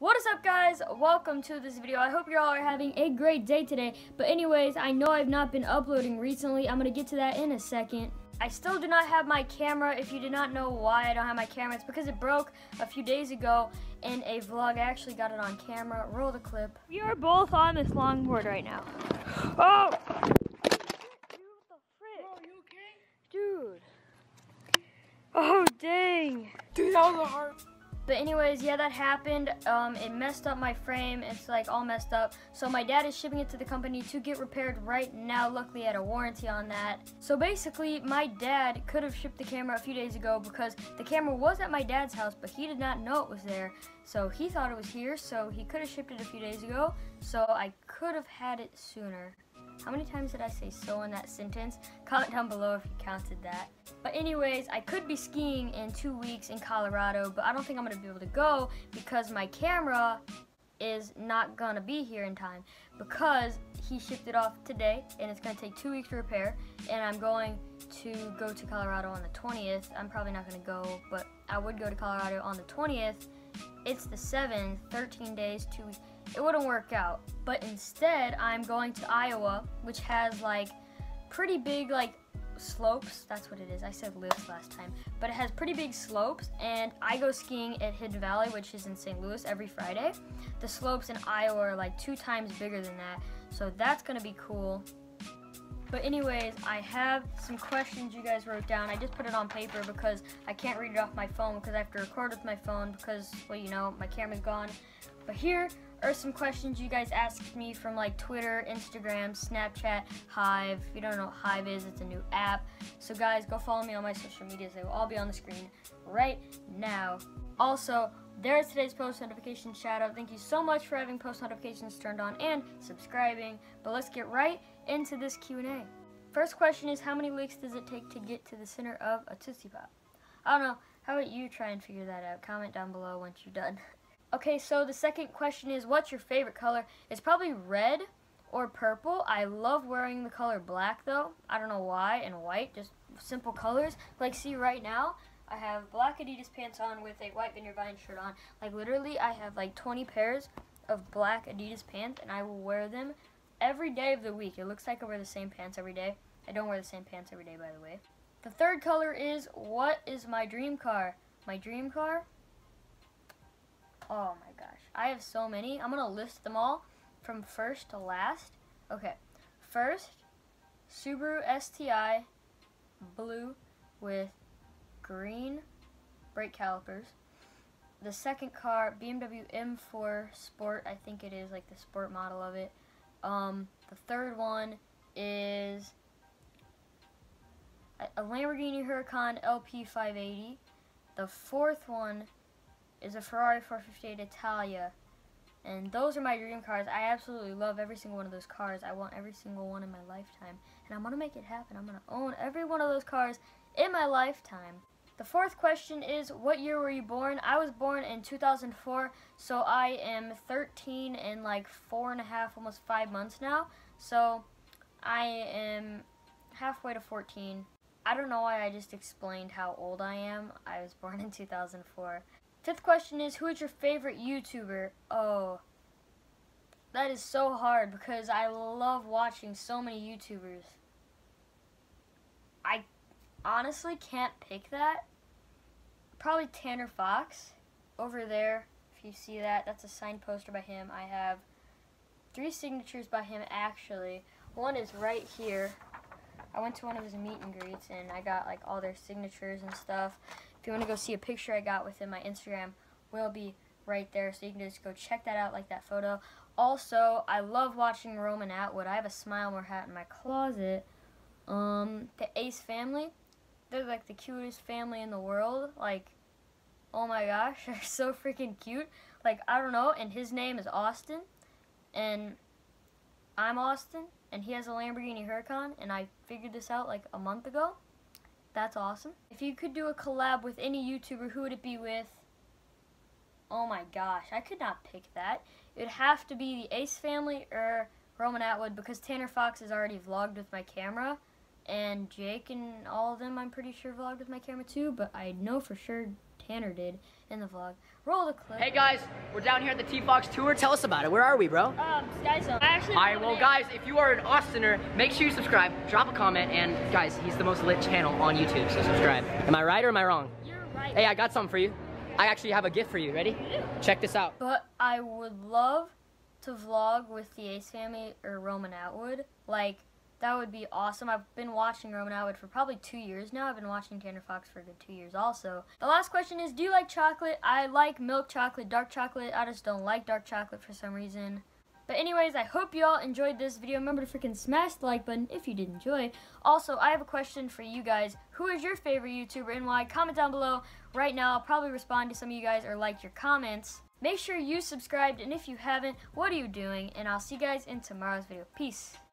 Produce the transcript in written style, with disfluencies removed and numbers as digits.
What is up, guys? Welcome to this video. I hope you all are having a great day today. But anyways, I know I've not been uploading recently. I'm going to get to that in a second. I still do not have my camera. If you did not know why I don't have my camera, it's because it broke a few days ago in a vlog. I actually got it on camera. Roll the clip. We are both on this longboard right now. Oh! Dude, what the frick? Bro, you okay? Dude. Oh, dang. Dude, that was a hard... But anyways, yeah, that happened. It messed up my frame. It's like all messed up. So my dad is shipping it to the company to get repaired right now. Luckily, I had a warranty on that. So basically, my dad could have shipped the camera a few days ago because the camera was at my dad's house, but he did not know it was there. So he thought it was here, so he could have shipped it a few days ago. So I could have had it sooner. How many times did I say so in that sentence? Comment down below if you counted that. But anyways, I could be skiing in 2 weeks in Colorado, but I don't think I'm going to be able to go because my camera is not going to be here in time because he shipped it off today and it's going to take 2 weeks to repair, and I'm going to go to Colorado on the 20th. I'm probably not going to go, but I would go to Colorado on the 20th. It's the 7th, 13 days, 2 weeks. It wouldn't work out, but instead I'm going to Iowa, which has like pretty big like slopes. That's what it is. I said lifts last time, but it has pretty big slopes, and I go skiing at Hidden Valley, which is in St. Louis, every Friday. The slopes in Iowa are like 2 times bigger than that, so that's gonna be cool. But anyways, I have some questions you guys wrote down. I just put it on paper because I can't read it off my phone because I have to record with my phone because, well, you know, my camera's gone. But here are some questions you guys asked me from like Twitter, Instagram, Snapchat, Hive. If you don't know what Hive is, it's a new app. So guys, go follow me on my social medias. They will all be on the screen right now. Also, there's today's post notification shout out. Thank you so much for having post notifications turned on and subscribing. But let's get right into this Q&A. First question is, how many licks does it take to get to the center of a Tootsie Pop? I don't know. How about you try and figure that out? Comment down below once you're done. Okay, so the second question is, what's your favorite color? It's probably red or purple. I love wearing the color black though. I don't know why, and white, just simple colors. Like, see right now, I have black Adidas pants on with a white Vineyard Vines shirt on. Like, literally, I have like 20 pairs of black Adidas pants, and I will wear them every day of the week. It looks like I wear the same pants every day. I don't wear the same pants every day, by the way. The third color is, what is my dream car? My dream car? Oh my gosh, I have so many. I'm gonna list them all from first to last. Okay, first, Subaru STI, blue with green brake calipers. The second car, BMW M4 Sport, I think it is, like the sport model of it. The third one is a Lamborghini Huracan LP580. The fourth one is a Ferrari 458 Italia, and those are my dream cars. I absolutely love every single one of those cars. I want every single one in my lifetime, and I'm gonna make it happen. I'm gonna own every one of those cars in my lifetime. The fourth question is, what year were you born? I was born in 2004, so I am 13 and like 4.5, almost 5 months now. So I am halfway to 14. I don't know why I just explained how old I am. I was born in 2004. Fifth question is, who is your favorite YouTuber? Oh, that is so hard because I love watching so many YouTubers. I honestly can't pick that. Probably Tanner Fox over there. If you see that, that's a signed poster by him. I have 3 signatures by him actually. One is right here. I went to one of his meet and greets and I got like all their signatures and stuff. If you want to go see a picture I got with him, my Instagram will be right there, so you can just go check that out, like that photo. Also, I love watching Roman Atwood. I have a Smile More hat in my closet. The Ace family, they're like the cutest family in the world. Like, oh my gosh, they're so freaking cute. Like, I don't know, and his name is Austin, and I'm Austin, and he has a Lamborghini Huracan, and I figured this out like a month ago. That's awesome. If you could do a collab with any YouTuber, who would it be with? Oh my gosh, I could not pick that. It would have to be the Ace family or Roman Atwood because Tanner Fox has already vlogged with my camera, and Jake and all of them I'm pretty sure vlogged with my camera too, but I know for sure Tanner did in the vlog. Roll the clip. Hey guys, we're down here at the T-Fox tour. Tell us about it. Where are we, bro? Sky Zone. Alright, well guys, if you are an Austener, make sure you subscribe, drop a comment, and guys, he's the most lit channel on YouTube, so subscribe. Am I right or am I wrong? You're right. Hey, I got something for you. I actually have a gift for you. Ready? Check this out. But I would love to vlog with the Ace family or Roman Atwood. Like, that would be awesome. I've been watching Roman Atwood for probably 2 years now. I've been watching Tanner Fox for a good 2 years also. The last question is, do you like chocolate? I like milk chocolate, dark chocolate. I just don't like dark chocolate for some reason. But anyways, I hope you all enjoyed this video. Remember to freaking smash the like button if you did enjoy. Also, I have a question for you guys. Who is your favorite YouTuber and why? Comment down below. Right now, I'll probably respond to some of you guys or like your comments. Make sure you subscribed, and if you haven't, what are you doing? And I'll see you guys in tomorrow's video. Peace.